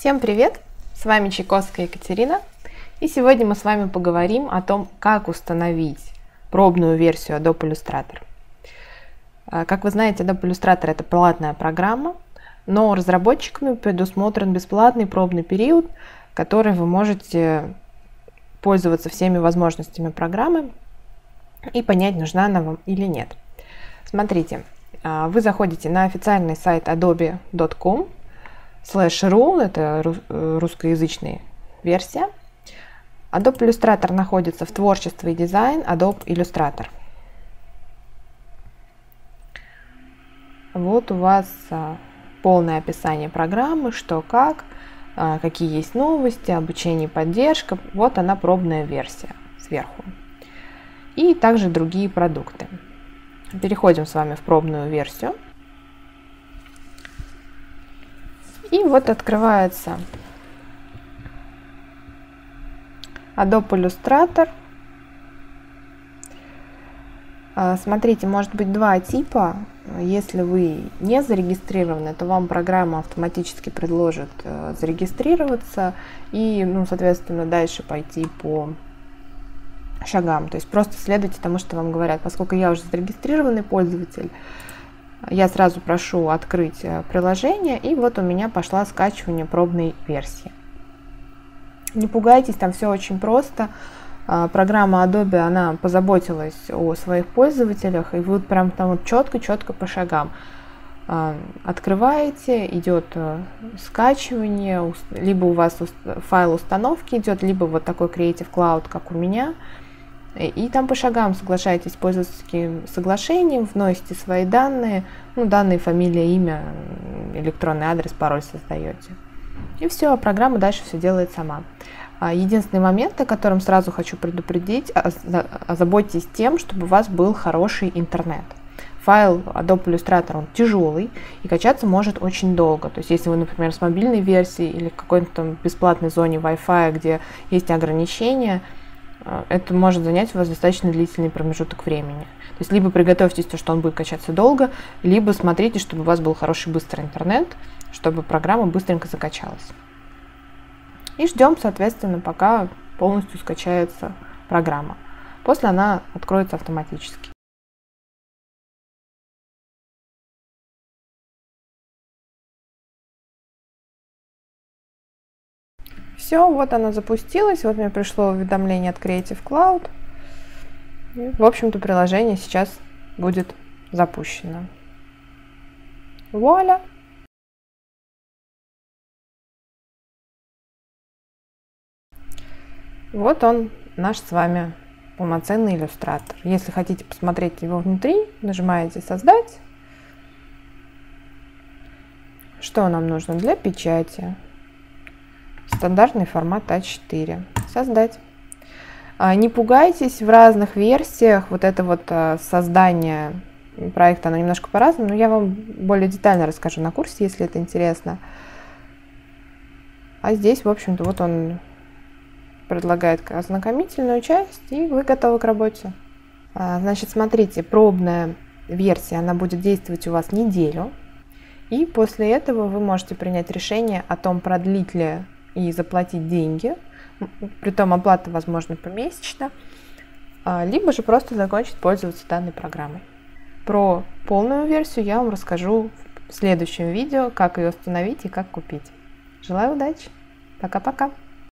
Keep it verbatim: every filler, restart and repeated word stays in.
Всем привет! С вами Чайковская Екатерина, и сегодня мы с вами поговорим о том, как установить пробную версию Adobe Illustrator. Как вы знаете, Adobe Illustrator — это платная программа, но разработчиками предусмотрен бесплатный пробный период, который вы можете пользоваться всеми возможностями программы и понять, нужна она вам или нет. Смотрите, вы заходите на официальный сайт adobe точка ком слэш ру, это русскоязычная версия. Adobe Illustrator находится в творчестве и дизайн, Adobe Illustrator. Вот у вас полное описание программы, что как, какие есть новости, обучение и поддержка. Вот она, пробная версия сверху. И также другие продукты. Переходим с вами в пробную версию. И вот открывается Adobe Illustrator. Смотрите, может быть два типа. Если вы не зарегистрированы, то вам программа автоматически предложит зарегистрироваться и, ну, соответственно, дальше пойти по шагам. То есть просто следуйте тому, что вам говорят. Поскольку я уже зарегистрированный пользователь, я сразу прошу открыть приложение, и вот у меня пошла скачивание пробной версии. Не пугайтесь, там все очень просто. Программа Adobe, она позаботилась о своих пользователях, и вы прям там вот четко-четко по шагам открываете, идет скачивание, либо у вас файл установки идет, либо вот такой Creative Cloud, как у меня. И там по шагам соглашаетесь с пользовательским соглашением, вносите свои данные, ну, данные, фамилия, имя, электронный адрес, пароль создаете. И все, а программа дальше все делает сама. Единственный момент, о котором сразу хочу предупредить, озаботьтесь тем, чтобы у вас был хороший интернет. Файл Adobe Illustrator, он тяжелый и качаться может очень долго. То есть, если вы, например, с мобильной версии или в какой-то там бесплатной зоне Wi-Fi, где есть ограничения, это может занять у вас достаточно длительный промежуток времени. То есть либо приготовьтесь, что он будет качаться долго, либо смотрите, чтобы у вас был хороший быстрый интернет, чтобы программа быстренько закачалась. И ждем, соответственно, пока полностью скачается программа. После она откроется автоматически. Все, вот она запустилась, вот мне пришло уведомление от Creative Cloud. И, в общем-то, приложение сейчас будет запущено. Вуаля! Вот он, наш с вами полноценный иллюстратор. Если хотите посмотреть его внутри, нажимаете «Создать». Что нам нужно для печати? Стандартный формат а четыре. Создать. Не пугайтесь, в разных версиях вот это вот создание проекта, оно немножко по-разному, но я вам более детально расскажу на курсе, если это интересно. А здесь, в общем-то, вот он предлагает ознакомительную часть, и вы готовы к работе. Значит, смотрите, пробная версия, она будет действовать у вас неделю, и после этого вы можете принять решение о том, продлить ли и заплатить деньги, притом оплата возможна помесячно, либо же просто закончить пользоваться данной программой. Про полную версию я вам расскажу в следующем видео, как ее установить и как купить. Желаю удачи! Пока-пока!